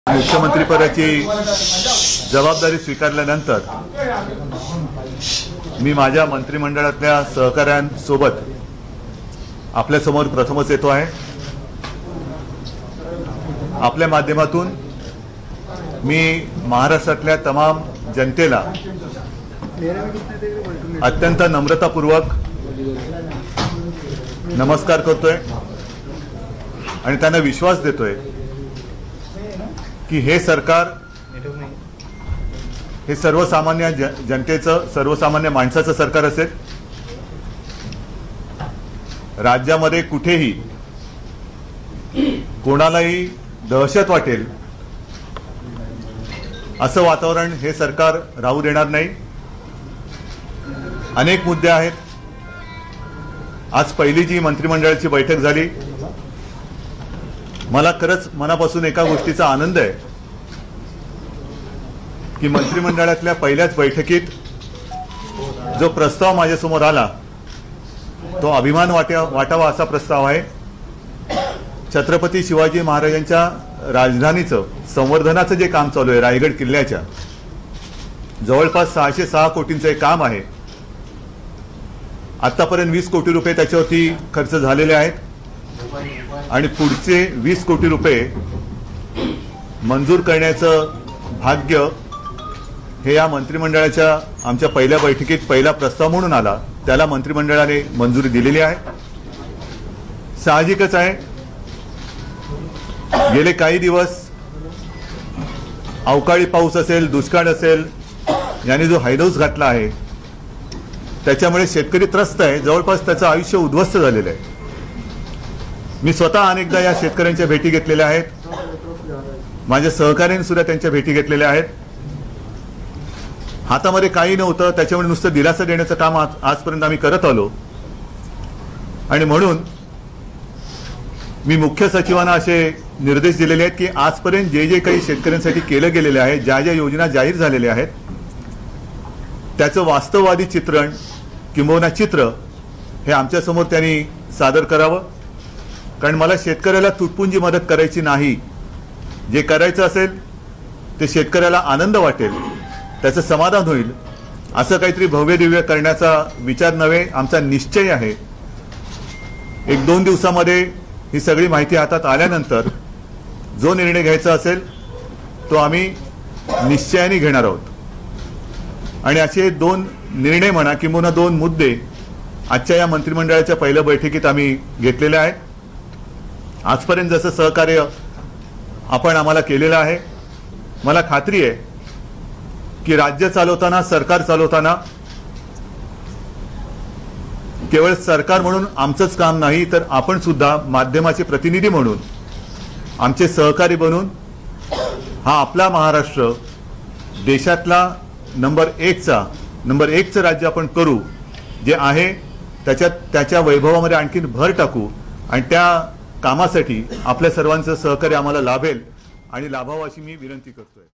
मुख्यमंत्रीपदाची जबाबदारी स्वीकारल्यानंतर मी माझ्या मंत्रिमंडळातल्या सहकाऱ्यांसोबत आपल्या समोर प्रथमच येतो आहे। आपल्या माध्यमातून मी महाराष्ट्रातल्या तमाम जनतेला अत्यंत नम्रतापूर्वक नमस्कार करतोय आणि त्यांना विश्वास देतोय की हे सरकार हे सर्वसामान्य जनतेचं सर्वसामान्य माणसाचं सरकार असेल। राज्यामध्ये कुठेही कोणालाही दहशत वाटेल असं वातावरण हे सरकार राहू देणार नाही। अनेक मुद्दे आहेत। आज पहिली जी मंत्रिमंडळाची बैठक झाली, मला खरंच मनापासून एका गोष्टीचा आनंद आहे की मंत्रिमंडळातल्या पहिल्याच बैठकीत जो प्रस्ताव माझ्यासमोर आला तो अभिमान वाटावा असा प्रस्ताव आहे। छत्रपती शिवाजी महाराजांच्या राजधानीचं संवर्धनाचं जे काम चालू आहे रायगड किल्ल्याच्या, जवळपास 606 कोटींचं एक काम आहे। आतापर्यंत 20 कोटी रुपये त्याच्यावरती खर्च झालेले आहेत आणि पुढचे 20 कोटी रुपये मंजूर करण्याचं भाग्य हे या मंत्रिमंडळाच्या आमच्या पहिल्या बैठकीत पहिला प्रस्ताव म्हणून आला, त्याला मंत्रिमंडळाने मंजुरी दिलेली आहे। साहजिकच आहे, गेले काही दिवस अवकाळी पाऊस असेल, दुष्काळ असेल, याने जो हैदोस घातला आहे त्याच्यामुळे शेतकरी त्रस्त आहे, जवळपास त्याचं आयुष्य उद्ध्वस्त झालेलं आहे। मी स्वतः अनेकदा या शेतकऱ्यांच्या भेटी घेतलेल्या आहेत, माझ्या सहकाऱ्यांनी सुद्धा त्यांच्या भेटी घेतलेल्या आहेत। हातामध्ये काही नव्हतं, त्याच्यामुळे नुसतं दिलासा देण्याचं काम आजपर्यंत आम्ही करत आलो आणि म्हणून मी मुख्य सचिवांना असे निर्देश दिलेले आहेत की आजपर्यंत जे जे काही शेतकऱ्यांसाठी केलं गेलेलं आहे, ज्या ज्या योजना जाहीर झालेल्या आहेत त्याचं वास्तववादी चित्रण किंबहुना चित्र हे आमच्यासमोर त्यांनी सादर करावं। कारण मला शेतकऱ्याला तुटपुंजी मदत करायची नाही, जे करायचं असेल ते शेतकऱ्याला आनंद वाटेल, त्याचं समाधान होईल असं काहीतरी भव्य दिव्य करण्याचा विचार नव्हे, आमचा निश्चय आहे। 1-2 दिवसामध्ये ही सगळी माहिती हातात आल्यानंतर जो निर्णय घ्यायचा असेल तो आम्ही निश्चयाने घेणार आहोत आणि असे 2 निर्णय म्हणा किंवा 2 मुद्दे आजच्या या मंत्रिमंडळाच्या पहिल्या बैठकीत आम्ही घेतलेले आहेत। आजपर्यंत जसं सहकार्य आपण आम्हाला केलेलं आहे, मला खात्री आहे की राज्य चालवताना, सरकार चालवताना केवळ सरकार म्हणून आमचंच काम नाही तर आपण सुद्धा माध्यमाचे प्रतिनिधी म्हणून, आमचे सहकारी बनून हा आपला महाराष्ट्र देशातला नंबर 1चं राज्य आपण करू, जे आहे त्याच्या वैभवामध्ये आणखीन भर टाकू आणि त्या कामासाठी आपल्या सर्वांचं सहकार्य आम्हाला लाभेल आणि लाभावं अशी मी विनंती करतोय।